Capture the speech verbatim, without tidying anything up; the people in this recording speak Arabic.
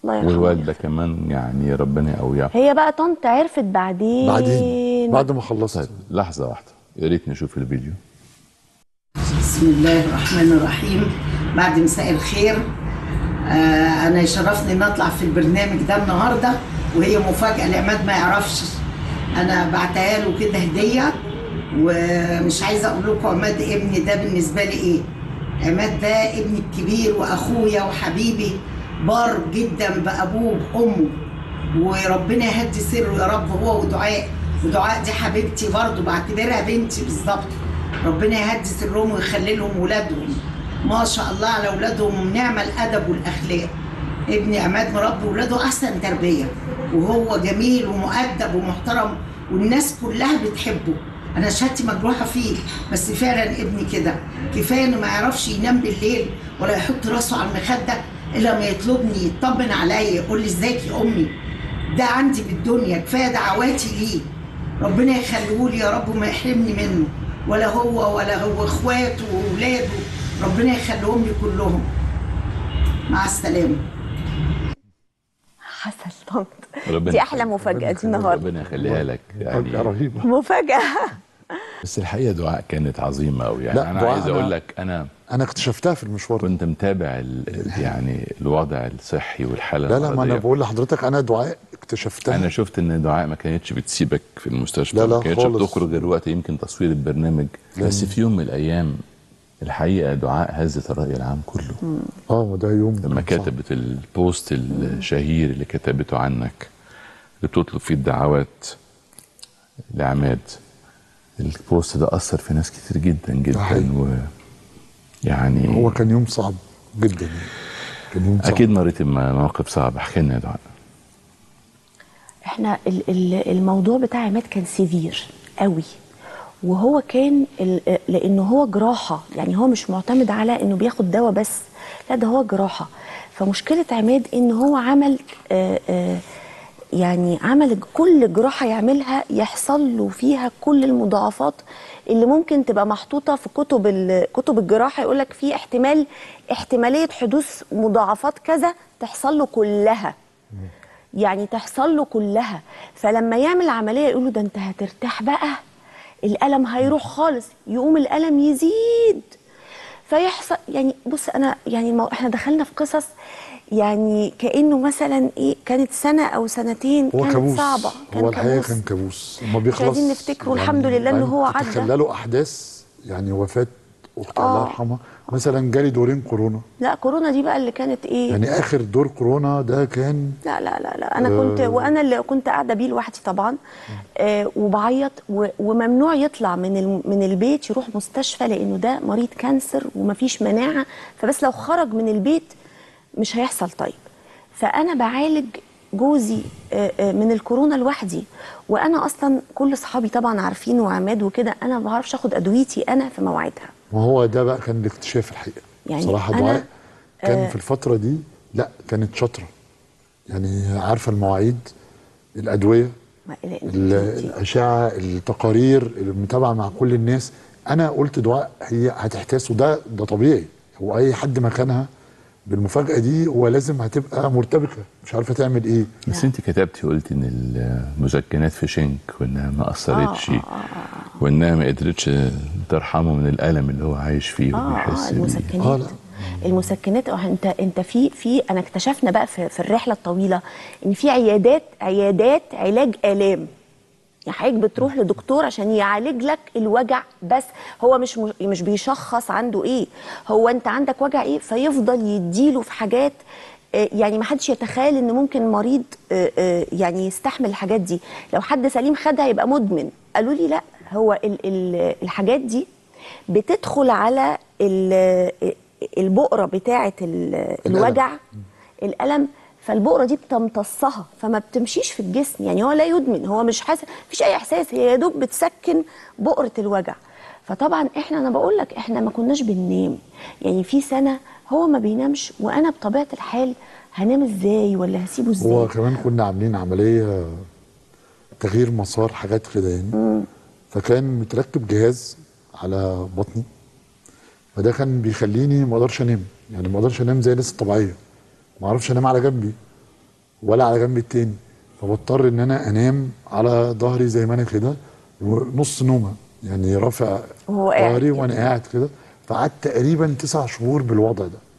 الله يرحمها. والوالده كمان يعني ربنا يقويها. هي بقى طنط عرفت بعدين بعدين بعد ما خلصت. طيب لحظه واحده يا ريت نشوف الفيديو. بسم الله الرحمن الرحيم. بعد مساء الخير، آه انا يشرفني ان اطلع في البرنامج ده النهارده، وهي مفاجاه لعماد ما يعرفش. انا بعتها له كده هديه، ومش عايزه اقول لكم عماد ابني ده بالنسبه لي ايه. عماد ده ابني الكبير واخويا وحبيبي، بار جدا بابوه وامه، وربنا يهدي سره يا رب هو ودعاء. ودعاء دي حبيبتي برضه، بعتبرها بنتي بالظبط. ربنا يهدي سرهم ويخلي لهم ولادهم، ما شاء الله على ولادهم، ونعم الادب والاخلاق. ابني عماد مربي ولاده احسن تربيه، وهو جميل ومؤدب ومحترم، والناس كلها بتحبه. انا شهادتي مجروحه فيه، بس فعلا ابني كده. كفايه انه ما يعرفش ينام بالليل ولا يحط راسه على المخده الا ما يطلبني، يطمن عليا، يقول لي ازيك يا امي. ده عندي بالدنيا، كفايه دعواتي ليه. ربنا يخليه لي يا رب وما يحرمني منه، ولا هو ولا هو اخواته واولاده، ربنا يخليهم لي كلهم. مع السلامه. حسن طنط دي احلى مفاجاه دي النهارده. ربنا يخليها لك يعني رهيبه مفاجاه. بس الحقيقه دعاء كانت عظيمه قوي يعني. انا عايز اقول لك انا انا اكتشفتها في المشوار، كنت متابع يعني الوضع الصحي والحاله لا لا ما انا بقول لحضرتك انا دعاء اكتشفتها. انا شفت ان دعاء ما كانتش بتسيبك في المستشفى، لا لا ما كانتش بتخرج غير وقت يمكن تصوير البرنامج. بس في يوم من الايام الحقيقه دعاء هزت الراي العام كله. اه ده يوم لما كتبت البوست الشهير اللي كتبته عنك، اللي بتطلب فيه الدعوات لعماد. البوست ده اثر في ناس كتير جدا جدا، و يعني هو كان يوم صعب جدا. كان يوم صعب. اكيد مريت بمواقف صعبه، احكي لنا يا دعاء. احنا الموضوع بتاع عماد كان سيفير قوي، وهو كان لانه هو جراحه، يعني هو مش معتمد على انه بياخد دواء بس، لا ده هو جراحه. فمشكله عماد ان هو عمل آآ آآ يعني عمل كل جراحه يعملها يحصل له فيها كل المضاعفات اللي ممكن تبقى محطوطه في كتب كتب الجراحه. يقول لك في احتمال احتماليه حدوث مضاعفات كذا تحصل له كلها، يعني تحصل له كلها. فلما يعمل عمليه يقولوا ده انت هترتاح بقى، الألم هيروح خالص، يقوم الألم يزيد فيحصل. يعني بص أنا يعني المو... احنا دخلنا في قصص يعني كأنه مثلا إيه، كانت سنة أو سنتين كانت كابوس. صعبة. كان هو الحقيقة كان كابوس وما بيخلص. مش عايزين نفتكره يعني، الحمد لله إن هو عدى. تخيلوا أحداث يعني وفاة أختي الله يرحمها مثلا، جالي دورين كورونا. لا كورونا دي بقى اللي كانت ايه يعني اخر دور كورونا ده كان لا لا لا لا انا كنت آه وانا اللي كنت قاعده بيه لوحدي طبعا، آه وبعيط، وممنوع يطلع من من البيت يروح مستشفى لانه ده مريض كانسر ومفيش مناعه، فبس لو خرج من البيت مش هيحصل. طيب فانا بعالج جوزي آه آه من الكورونا لوحدي، وانا اصلا كل اصحابي طبعا عارفين وعماد وكده، انا ما بعرفش اخد ادويتي انا في مواعيدها. وهو ده بقى كان الاكتشاف الحقيقه يعني. صراحه دعاء كان آه في الفتره دي لا كانت شاطره، يعني عارفه المواعيد، الادويه، الاشعه، التقارير، المتابعه مع كل الناس. انا قلت دعاء هي هتحتاس، وده ده طبيعي. هو اي حد مكانها بالمفاجاه دي هو لازم هتبقى مرتبكه مش عارفه تعمل ايه. بس انت كتبتي قلت ان المسكنات في شنك وانها ما اثرتش آه آه آه. وانها ما قدرتش ترحمه من الالم اللي هو عايش فيه آه وبيحس بيه. المسكنات آه لا. المسكنات انت انت في في انا اكتشفنا بقى في, في الرحله الطويله ان في عيادات عيادات علاج الام. يعني حضرتك بتروح لدكتور عشان يعالج لك الوجع، بس هو مش مش بيشخص عنده ايه، هو انت عندك وجع ايه، فيفضل يديله في حاجات يعني ما حدش يتخيل ان ممكن مريض يعني يستحمل الحاجات دي. لو حد سليم خدها يبقى مدمن. قالوا لي لا، هو ال ال الحاجات دي بتدخل على البؤره بتاعه الوجع الالم، فالبؤره دي بتمتصها فما بتمشيش في الجسم. يعني هو لا يدمن، هو مش حاسس، مفيش اي احساس، هي يا دوب بتسكن بؤره الوجع. فطبعا احنا انا بقول لك احنا ما كناش بننام، يعني في سنه هو ما بينامش، وانا بطبيعه الحال هنام ازاي ولا هسيبه ازاي؟ هو كمان كنا عاملين عمليه تغيير مسار حاجات كده يعني مم. فكان متركب جهاز على بطني، فده كان بيخليني ما اقدرش انام، يعني ما اقدرش انام زي الناس الطبيعيه، ما اعرفش انام على جنبي. ولا على جنب التاني، فبضطر ان انا انام على ظهري زي ما انا كده، نص نومه يعني رافع ظهري وانا قاعد كده. فقعدت تقريبا تسع شهور بالوضع ده.